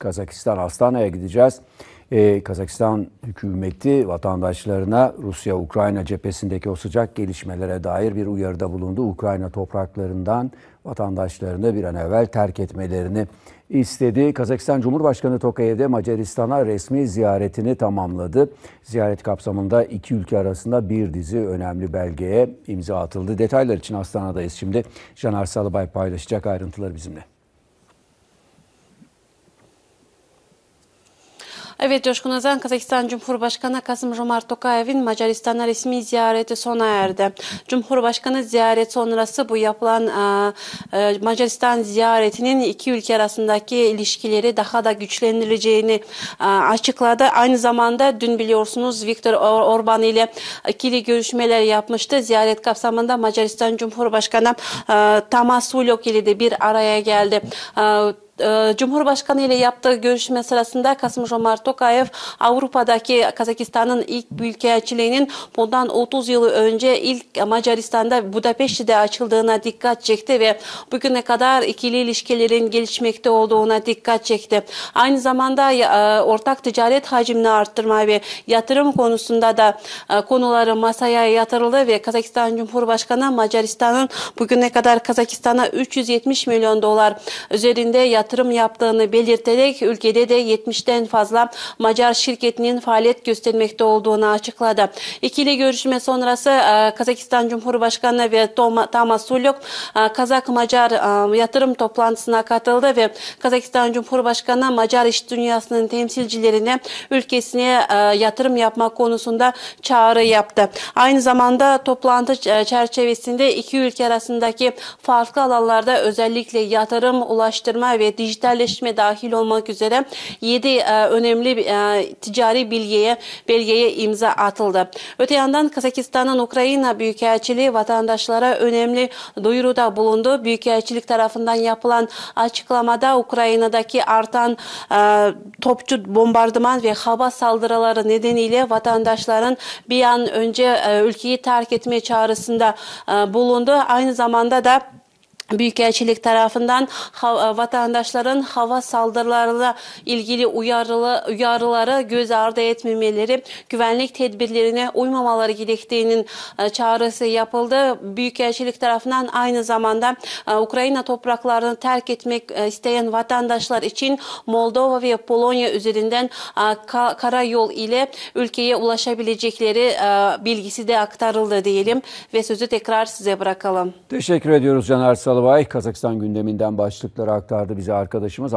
Kazakistan Astana'ya gideceğiz. Kazakistan hükümeti vatandaşlarına Rusya-Ukrayna cephesindeki o sıcak gelişmelere dair bir uyarıda bulundu. Ukrayna topraklarından vatandaşlarını bir an evvel terk etmelerini istedi. Kazakistan Cumhurbaşkanı Tokayev'de Macaristan'a resmi ziyaretini tamamladı. Ziyaret kapsamında iki ülke arasında bir dizi önemli belgeye imza atıldı. Detaylar için Astana'dayız şimdi. Caner Salıbay paylaşacak ayrıntıları bizimle. Evet Coşkun Özen, Kazakistan Cumhurbaşkanı Kasım-Jomart Tokayev'in Macaristan'a resmi ziyareti sona erdi. Cumhurbaşkanı ziyaret sonrası bu yapılan Macaristan ziyaretinin iki ülke arasındaki ilişkileri daha da güçlendireceğini açıkladı. Aynı zamanda dün biliyorsunuz Viktor Orban ile ikili görüşmeler yapmıştı. Ziyaret kapsamında Macaristan Cumhurbaşkanı Tamas Sulok ile de bir araya geldi. Cumhurbaşkanı ile yaptığı görüşme sırasında Kasım-Jomart Tokayev Avrupa'daki Kazakistan'ın ilk büyükelçiliğinin bundan 30 yıl önce ilk Macaristan'da Budapeşte'de açıldığına dikkat çekti ve bugüne kadar ikili ilişkilerin gelişmekte olduğuna dikkat çekti. Aynı zamanda ortak ticaret hacmini arttırma ve yatırım konusunda da konuları masaya yatırıldı ve Kazakistan Cumhurbaşkanı Macaristan'ın bugüne kadar Kazakistan'a 370 milyon dolar üzerinde yatırım yaptığını belirterek ülkede de 70'ten fazla Macar şirketinin faaliyet göstermekte olduğunu açıkladı. İkili görüşme sonrası Kazakistan Cumhurbaşkanı ve Tamas Sulok Kazak-Macar yatırım toplantısına katıldı ve Kazakistan Cumhurbaşkanı Macar iş dünyasının temsilcilerine ülkesine yatırım yapmak konusunda çağrı yaptı. Aynı zamanda toplantı çerçevesinde iki ülke arasındaki farklı alanlarda özellikle yatırım, ulaştırma ve dijitalleşme dahil olmak üzere 7 önemli ticari belgeye imza atıldı. Öte yandan Kazakistan'ın Ukrayna Büyükelçiliği vatandaşlara önemli duyuruda bulundu. Büyükelçilik tarafından yapılan açıklamada Ukrayna'daki artan topçu bombardıman ve hava saldırıları nedeniyle vatandaşların bir an önce ülkeyi terk etme çağrısında bulundu. Aynı zamanda da Büyükelçilik tarafından vatandaşların hava saldırılarıyla ilgili uyarıları göz ardı etmemeleri, güvenlik tedbirlerine uymamaları gerektiğinin çağrısı yapıldı. Büyükelçilik tarafından aynı zamanda Ukrayna topraklarını terk etmek isteyen vatandaşlar için Moldova ve Polonya üzerinden karayol ile ülkeye ulaşabilecekleri bilgisi de aktarıldı diyelim ve sözü tekrar size bırakalım. Teşekkür ediyoruz Caner Salıbay. Kazakistan gündeminden başlıkları aktardı bize arkadaşımız.